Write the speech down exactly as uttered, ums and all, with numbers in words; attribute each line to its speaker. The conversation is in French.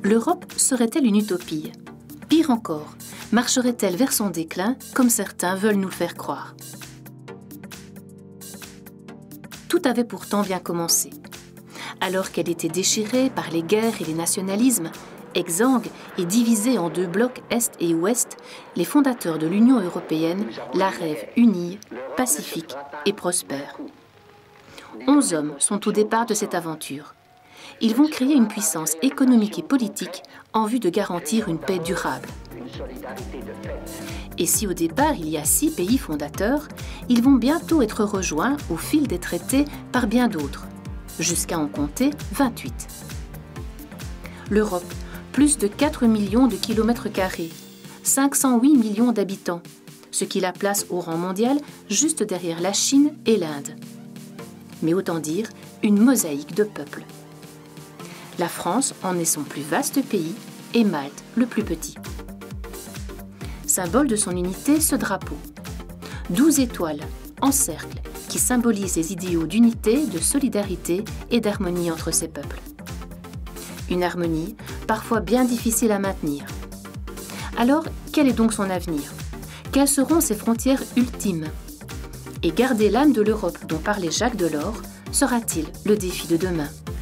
Speaker 1: L'Europe serait-elle une utopie? Pire encore, marcherait-elle vers son déclin, comme certains veulent nous le faire croire? Tout avait pourtant bien commencé. Alors qu'elle était déchirée par les guerres et les nationalismes, exsangue et divisée en deux blocs Est et Ouest, les fondateurs de l'Union européenne la rêvent unie, pacifique et prospère. Onze hommes sont au départ de cette aventure. Ils vont créer une puissance économique et politique en vue de garantir une paix durable. Et si au départ il y a six pays fondateurs, ils vont bientôt être rejoints au fil des traités par bien d'autres, jusqu'à en compter vingt-huit. L'Europe, plus de quatre millions de kilomètres carrés, cinq cent huit millions d'habitants, ce qui la place au rang mondial juste derrière la Chine et l'Inde. Mais autant dire, une mosaïque de peuples. La France en est son plus vaste pays et Malte le plus petit. Symbole de son unité, ce drapeau. Douze étoiles en cercle qui symbolisent les idéaux d'unité, de solidarité et d'harmonie entre ces peuples. Une harmonie parfois bien difficile à maintenir. Alors, quel est donc son avenir? Quelles seront ses frontières ultimes? Et garder l'âme de l'Europe dont parlait Jacques Delors sera-t-il le défi de demain?